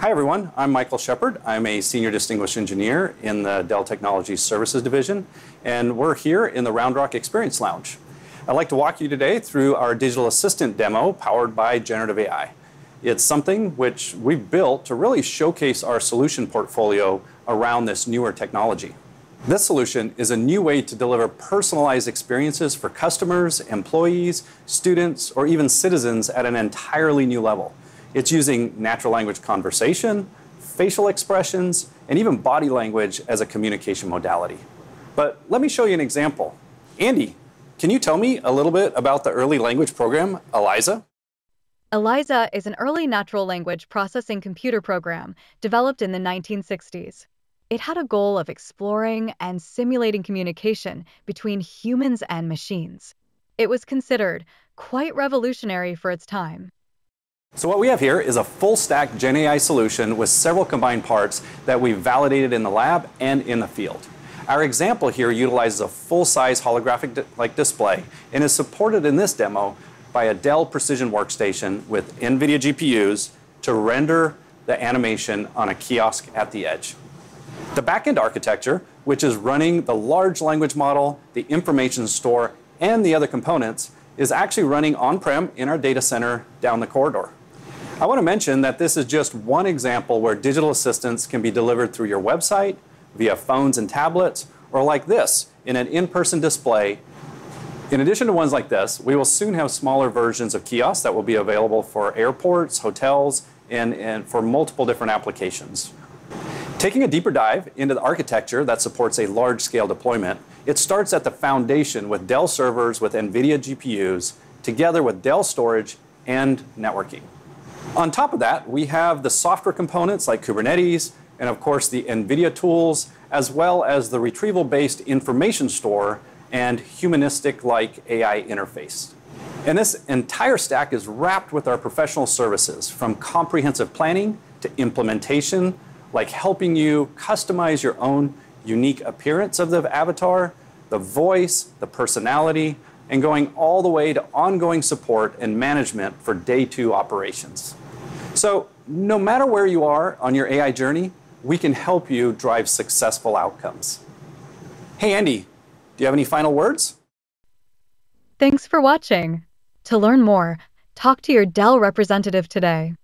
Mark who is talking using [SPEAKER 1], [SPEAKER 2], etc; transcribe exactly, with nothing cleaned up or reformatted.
[SPEAKER 1] Hi everyone, I'm Michael Shepard. I'm a Senior Distinguished Engineer in the Dell Technologies Services Division, and we're here in the Round Rock Experience Lounge. I'd like to walk you today through our digital assistant demo powered by Generative A I. It's something which we've built to really showcase our solution portfolio around this newer technology. This solution is a new way to deliver personalized experiences for customers, employees, students, or even citizens at an entirely new level. It's using natural language conversation, facial expressions, and even body language as a communication modality. But let me show you an example. Andy, can you tell me a little bit about the early language program, ELIZA?
[SPEAKER 2] ELIZA is an early natural language processing computer program developed in the nineteen sixties. It had a goal of exploring and simulating communication between humans and machines. It was considered quite revolutionary for its time.
[SPEAKER 1] So what we have here is a full-stack Gen A I solution with several combined parts that we've validated in the lab and in the field. Our example here utilizes a full-size holographic-like display and is supported in this demo by a Dell Precision workstation with NVIDIA G P Us to render the animation on a kiosk at the edge. The back-end architecture, which is running the large language model, the information store, and the other components, is actually running on-prem in our data center down the corridor. I want to mention that this is just one example where digital assistants can be delivered through your website, via phones and tablets, or like this, in an in-person display. In addition to ones like this, we will soon have smaller versions of kiosks that will be available for airports, hotels, and, and for multiple different applications. Taking a deeper dive into the architecture that supports a large-scale deployment, it starts at the foundation with Dell servers with NVIDIA G P Us, together with Dell storage and networking. On top of that, we have the software components like Kubernetes, and of course the NVIDIA tools, as well as the retrieval-based information store and humanistic-like A I interface. And this entire stack is wrapped with our professional services, from comprehensive planning to implementation, like helping you customize your own unique appearance of the avatar, the voice, the personality, and going all the way to ongoing support and management for day two operations. So no matter where you are on your A I journey, we can help you drive successful outcomes. Hey, Andy, do you have any final words?
[SPEAKER 2] Thanks for watching. To learn more, talk to your Dell representative today.